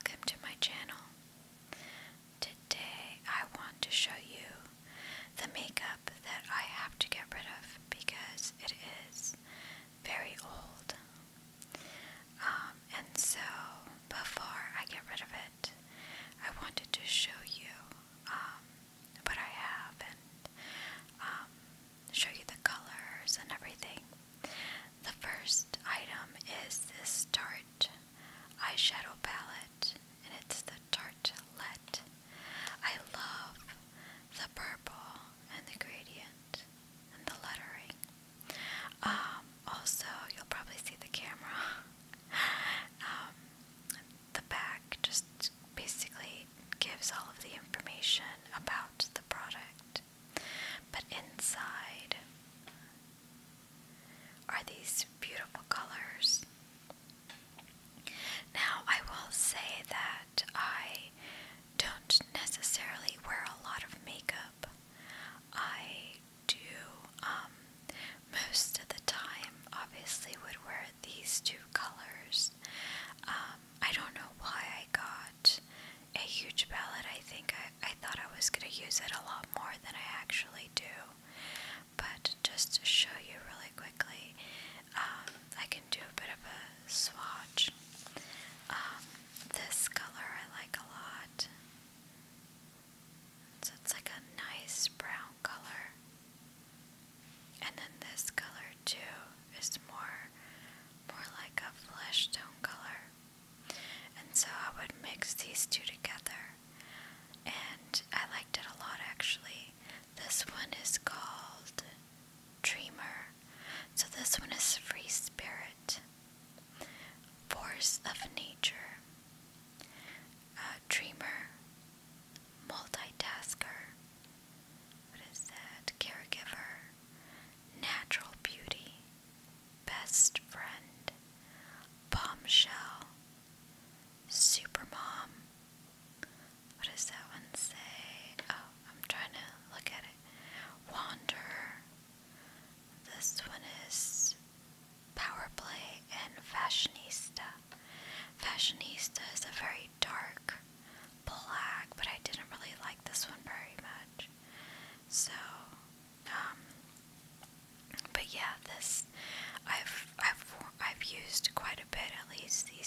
welcome to my channel. Today I want to show you the makeup that I have to get rid of because it is very old. And so before I get rid of it, I wanted to show you what I have and show you the colors and everything. The first item is this Tarte eyeshadow palette, and it's the Tartelette. I love the purple and the gradient and the lettering. Also, you'll probably see the camera. The back just basically gives all of the information about the product, but inside are these beautiful colors. Now, I will say that I don't necessarily wear a lot of makeup. I do, most of the time, obviously, would wear these two colors. I don't know why I got a huge palette. I think I thought I was going to use it a lot more than I actually do. But just to show you really quickly, I can do a bit of a swatch. This color I like a lot. So it's like a nice brown color. And then this color too is more like a flesh tone color. And so I would mix these two together. And I liked it a lot actually. This one is called Dreamer. So this one is Free Spirit, Force of Nature, Dreamer, Multitasker, what is that? Caregiver, Natural Beauty, Best Friend, Bombshell, Supermom. What does that one say? Oh, I'm trying to look at it. Wanderer. This one is Power Play and Fashionista. Fashionista is a very dark black, but I didn't really like this one very much. So, but yeah, this I've used quite a bit, at least the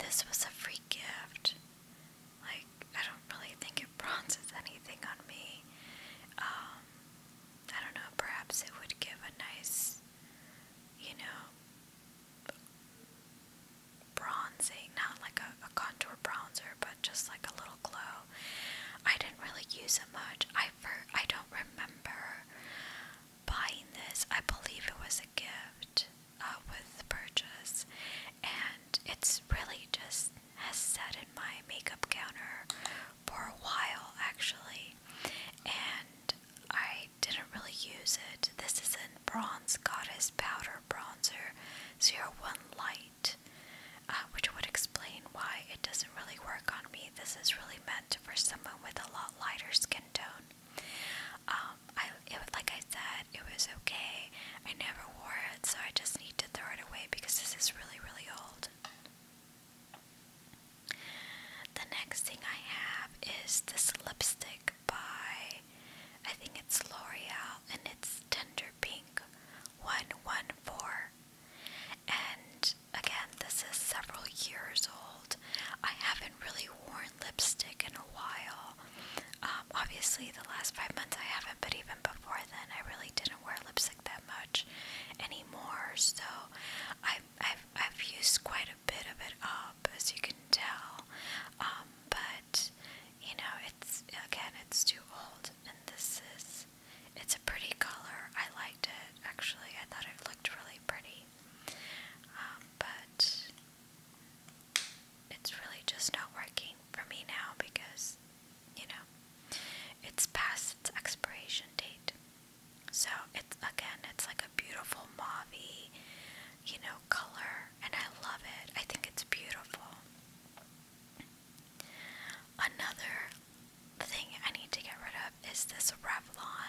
this was a free gift. Like, I don't really think it bronzes anything on me. I don't know, perhaps it would give a nice, bronzing, not like a contour bronzer, but just like a little glow. I didn't really use it much. I don't remember buying this. I believe it was a gift with the purchase, and it's really just has sat in my makeup counter for a while actually, and I didn't really use it. This is in Bronze Goddess Powder Bronzer 01 Light, which would explain why it doesn't really work on me. This is really meant for someone with a lot lighter skin tone. Like I said, it was okay. I never wore it, so I just need to throw it away because this is really, really old. The next thing I have is this lipstick by, I think it's L'Oreal, and it's Tender Pink 114. And again, this is several years old. I haven't really worn lipstick in a while. Obviously, the last 5 months I haven't, but even before then, I really didn't wear lipstick that much anymore. So I've used quite a bit of it up, as you can tell. But it's too old, and it's a pretty color. I liked it actually. I thought it looked really pretty. But it's really just not working for me now because it's past its expiration date. So it's like a beautiful mauvey, color, and I love it. I think it's beautiful. Another thing I need to get rid of is this Revlon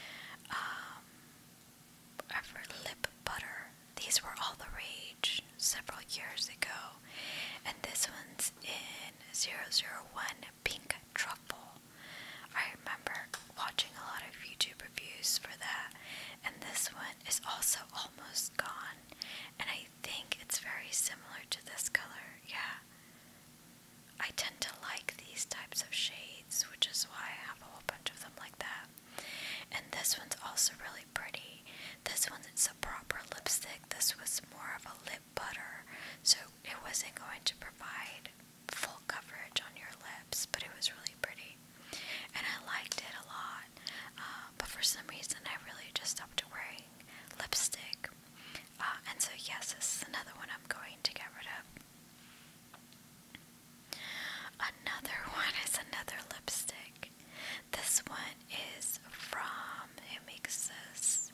lip butter. These were all the rage several years ago, and this one's in 001 Pink Truffle. I remember watching a lot of YouTube reviews for that, and this one is also almost gone, and I think it's very similar to this color. Yeah, I tend to like these types of shades, which is why I have a whole bunch of them like that. And this one's also really pretty. This one's a proper lipstick. This was more of a lip butter, so it wasn't going to provide full coverage on your lips, but it was really pretty, and I liked it a lot. But for some reason, I really just stopped wearing lipstick. And so yes, this is another one I'm going to get rid of. Another one is another lipstick. This one is from, who makes this?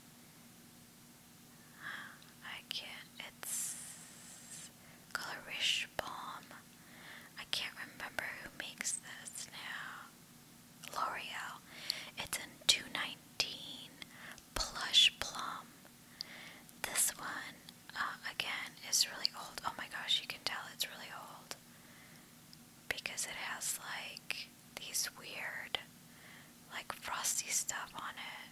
It's Colorish Balm. I can't remember who makes this now. L'Oreal. It's in 219 Plush Plum. This one, again, is really old. Oh my gosh, you can tell it's really old because it has like these weird, like frosty stuff on it.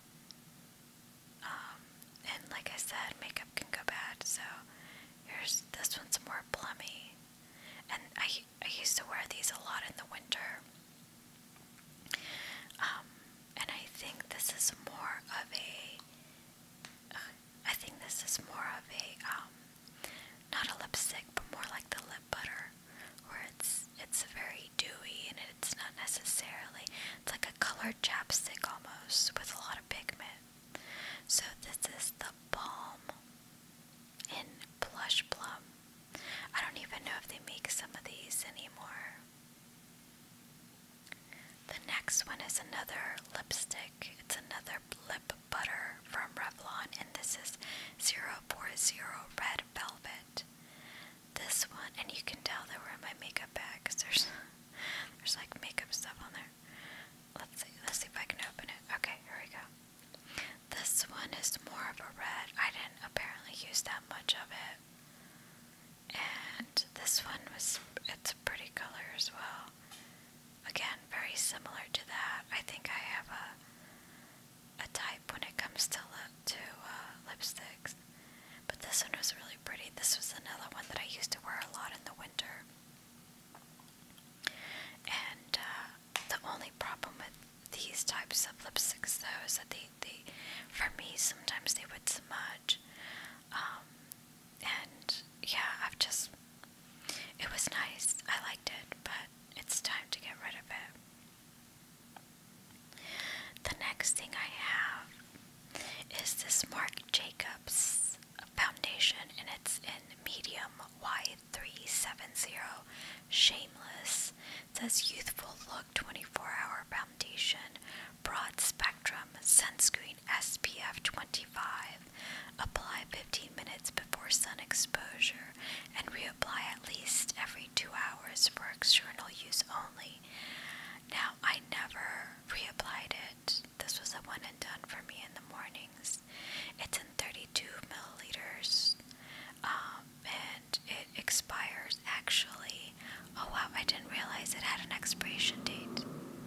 And like I said, makeup can go bad, so this one's more plummy. And I used to wear these a lot in the winter. And I think this is more of a, not a lipstick, but more like the lip butter, where it's very dewy and it's not necessarily, it's like a colored chapstick almost with a lot of pigment. So this is the Balm in Plush Plum. I don't even know if they make some of these anymore. The next one is another lipstick. It's another lip butter from Revlon, and this is 040 Red Velvet. This one, and you can tell they were in my makeup bag because there's like makeup stuff on there. Let's see if I can open it. Okay, here we go. This one is more of a red. I didn't apparently use that much of it. And this one it's a pretty color as well. Again, very similar to that. I think I have a type when it comes to lipsticks. But this one was really pretty. This was another one that I used to wear a lot in the winter. this Youthful Look 24-Hour Foundation, Broad Spectrum Sunscreen SPF 25. Apply 15 minutes before sun exposure and reapply at least every 2 hours for external use only. Now, I never reapplied it. This was a one and done for me in the mornings. It's in 32 milliliters, and it expires actually. Oh wow, I didn't realize it had an expiration date.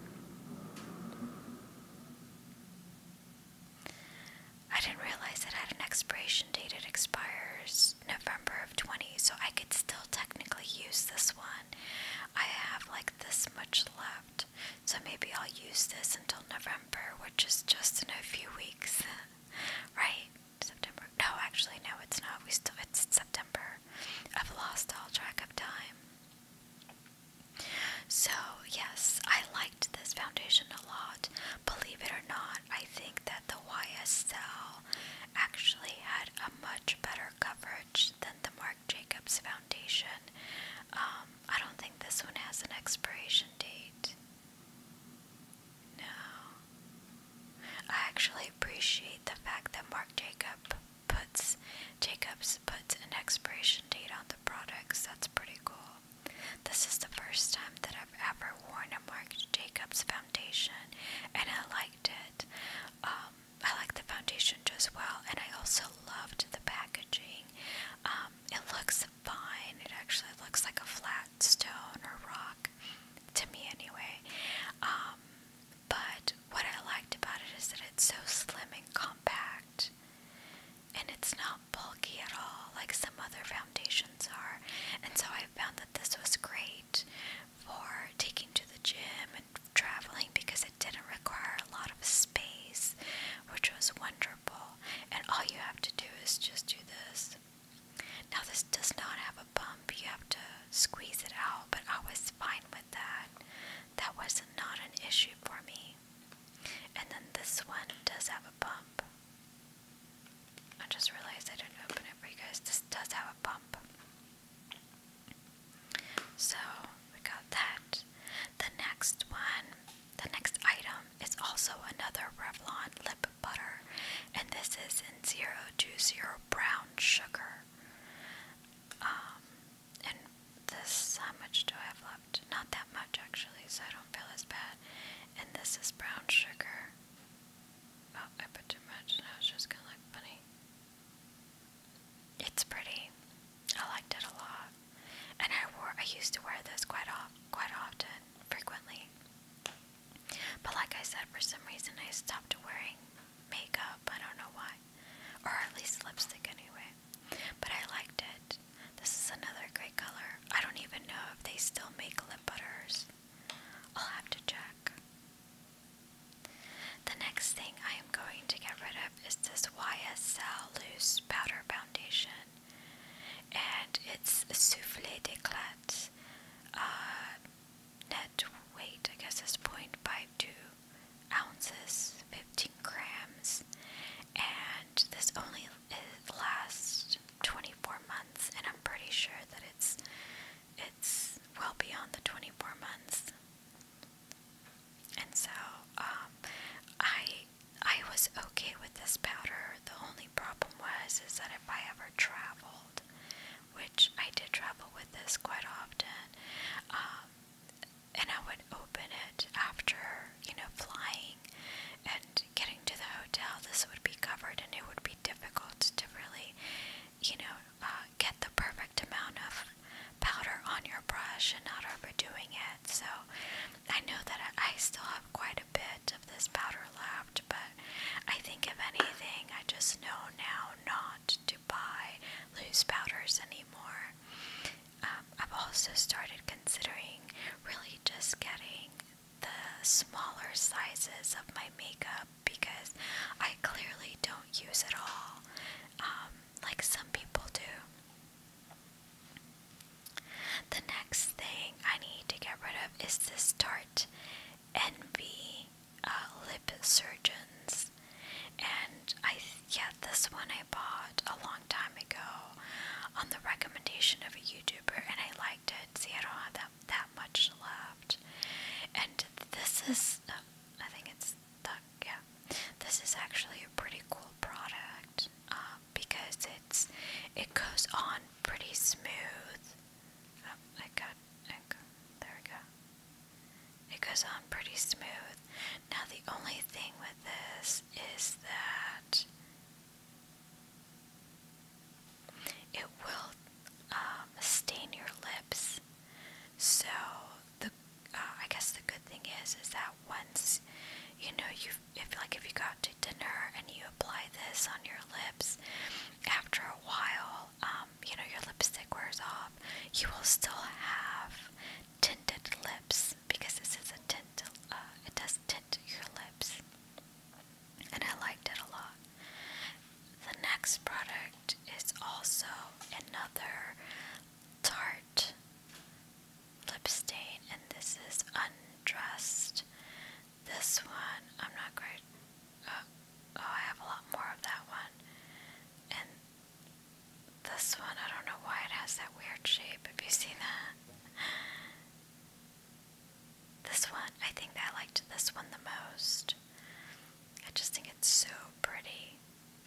I didn't realize it had an expiration date. It expires November of 20, so I could still technically use this one. I have like this much left, so maybe I'll use this until November, which is just in a few weeks, right? September? No, actually, no, it's not. It's September. I've lost all track of time. So, yes, I liked this foundation a lot. Believe it or not, I think that the YSL actually had a much better coverage than the Marc Jacobs foundation. I don't think this one has an expiration date. No. I actually appreciate the fact that Marc Jacobs puts an expiration date on the products. That's pretty cool. This is the first time that I've ever worn a Marc Jacobs foundation, and I liked it. I liked the foundation just well, and I also loved the packaging. It looks fine. It actually looks like a flat stone or rock, to me anyway. But what I liked about it is that it's so slim and compact, and it's not bulky at all like some other foundations are. And so I found that this was great for taking to the gym and traveling because it didn't require a lot of space, which was wonderful. And all you have to do is just do this. Now this does not have a bump. You have to squeeze it out, but I was fine with that. That was not an issue for me. And then this one does have a bump. I just realized I didn't open it for you guys. This does have a bump. So, we got that. The next item is also another Revlon lip butter. And this is in 020 brown sugar. And this, how much do I have left? Not that much actually, so I don't feel as bad. And this is brown sugar. Oh, I put too much. Now it's just gonna look funny. It's pretty. I liked it a lot. And I used to wear this quite often, frequently. But like I said, for some reason I stopped wearing makeup. I don't know why. Or at least lipstick anyway. But I liked it. This is another great color. I don't even know if they still make lip butters. I'll have to check. The next thing I am going to get rid of is this YSL Loose Powder Foundation. And it's Soufflé d'Eclat. Net weight, I guess, is 0.52 ounces, 15 grams. And this only lasts 24 months, and I'm pretty sure that it's well beyond the 24 months. And so, I was okay with this powder. The only problem is that if I ever traveled, which I did travel with this quite often, and I would open it after, flying and getting to the hotel, this would be covered, and it would be difficult to really, get the perfect amount of powder on your brush and not overdoing it. So I know that I still have quite a bit of this powder left, but I think if anything, I just know now not to buy loose powders anymore. I've also started considering really just getting the smaller sizes of my makeup because I clearly don't use it all, like some people do. The next thing I need to get rid of is this Tarte Envy Lip Surgeons. And this one I bought a long time ago on the recommendation of a YouTuber, and I liked it. See, I don't have that much left. is, I think it's Duck, yeah. This is actually a pretty cool product because it goes on pretty smooth. Oh, there we go. It goes on pretty smooth. Now the only thing with this is that it will stain your lips. So I guess the good thing is that once you know if you go out to dinner and you apply this on your lips, after a while, your lipstick wears off. You will still have tinted lips because this is a tint. It does tint your lips, and I liked it a lot. The next product is also another Tarte lip stain, and this is Undressed. This one, I'm not great. I have a lot more of that one. And this one, I don't know why it has that weird shape. Have you seen that? This one, I think I liked this one the most. I just think it's so pretty.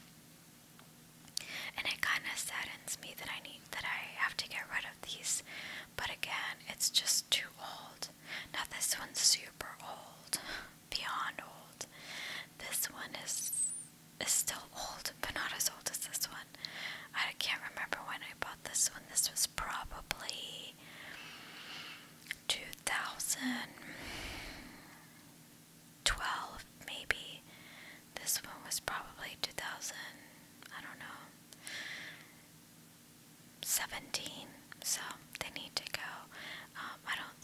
And it kind of saddens me that I have to get rid of these. But again, it's just too old. Now this one's super old. Beyond old. This one is still old, but not as old as this one. I can't remember when I bought this one. This was probably 2012, maybe. This one was probably 2000, I don't know, 17. So they need to go. I don't